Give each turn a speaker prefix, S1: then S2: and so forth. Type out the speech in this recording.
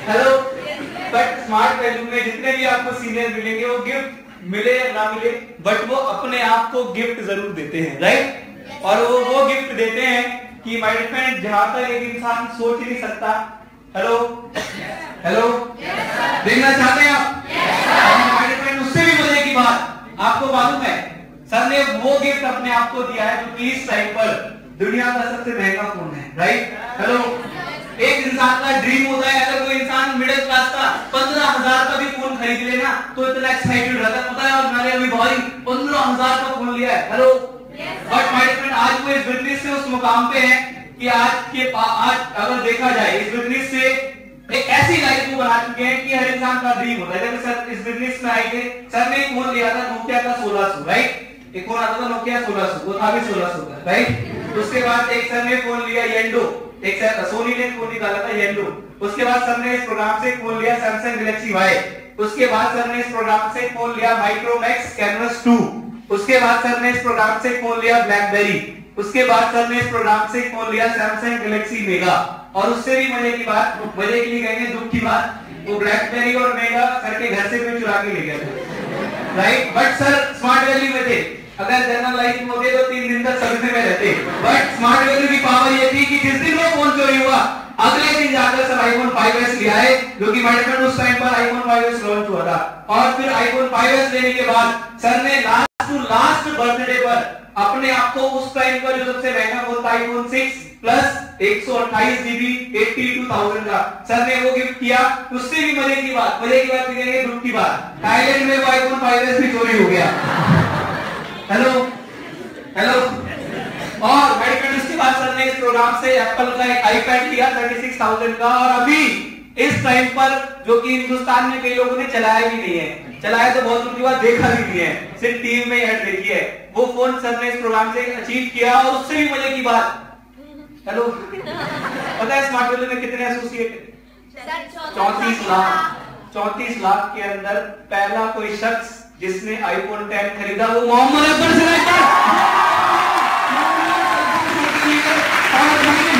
S1: Hello. But smart value में जितने भी आपको सीनियर मिलेंगे वो गिफ्ट मिले या ना मिले बट वो अपने आप को गिफ्ट जरूर देते हैं, राइट। और वो गिफ्ट देते हैं कि माय फ्रेंड जहां तक एक इंसान सोच ही नहीं सकता। हेलो हेलो, देखना चाहते हैं आप? माय फ्रेंड उससे भी मजे की बात आपको मालूम है, सर ने वो गिफ्ट अपने आप को दिया है जो कि इस टाइम पर दुनिया का सबसे महंगा फोन है, राइट। हेलो, एक इंसान का ड्रीम होता है अगर कोई इंसान मिडिल क्लास का 15,000 का भी फोन खरीद लेना तो इतना एक्साइटेड रहता है, पता है और मैंने अभी भाई 15,000 का फोन लिया है। हेलो, बट माय फ्रेंड आज वो इस बिजनेस से उस मुकाम पे है कि आज अगर देखा जाए इस बिजनेस से एक ऐसी लाइफ को बना चुके हैं कि हर इंसान का ड्रीम होता है। जब सर इस बिजनेस में आए थे, सर ने एक फोन लिया था नोकिया का 1600, राइट। एक फोन आता था नोकिया 1600, वो था भी 1600 का, राइट। उसके बाद एक सर ने फोन लिया येंडो, एक सर सोनी ने फोन निकाला था येंडो। उसके बाद सर ने इस प्रोग्राम से फोन लिया सैमसंग गैलेक्सी वाई। उसके बाद सर ने इस प्रोग्राम से फोन लिया माइक्रोमैक्स कैनवस 2। उसके बाद सर ने इस प्रोग्राम से फोन लिया ब्लैकबेरी। उसके बाद सर ने इस प्रोग्राम से फोन लिया सैमसंग गैलेक्सी मेगा। और उससे भी मजे की बात, मजे के लिए कहेंगे दुख की बात, वो ब्लैकबेरी और मेगा सर के घर से भी चुरा के ले गया था, right. But sir smart value में थे, अगर जनरल लाइफ में होते तो 3 दिन तक सर्विस में रहते। बट स्मार्ट वैल्यू की पावर ये थी कि जिस दिन वो फोन चोरी हुआ अगले दिन जाकर सर आईफोन 5s ले आए, जो कि माय फ्रेंड उस टाइम पर आईफोन 5s लॉन्च हुआ था। और फिर आईफोन 5s लेने के बाद सर ने लास्ट बर्थडे पर अपने आप को उस टाइम का जो सबसे महंगा फोन था आईफोन 6 प्लस 128 GB 82,000 का सर ने वो गिफ्ट किया। उससे भी मजे की बात कहेंगे दुख की बात, थाईलैंड में वो आईफोन 5s भी चोरी हो गया। हेलो हेलो, और माय फ्रेंड उसके बाद सर ने इस प्रोग्राम से एप्पल का एक आईपैड लिया 36,000 का। और अभी इस टाइम पर जो कि हिंदुस्तान में कई लोगों ने चलाया भी नहीं है, चलाया तो बहुत दूर की बात देखा भी नहीं है, सिर्फ टीवी में ऐड देखी है, वो फोन सर ने इस प्रोग्राम से अचीव किया। और उससे भी मजे की बात, हेलो, पता है स्मार्ट वैल्यू में कितने एसोसिएट? 34 लाख के अंदर पहला कोई शख्स जिसने आईफोन 10 खरीदा वो मोहम्मद अकबर से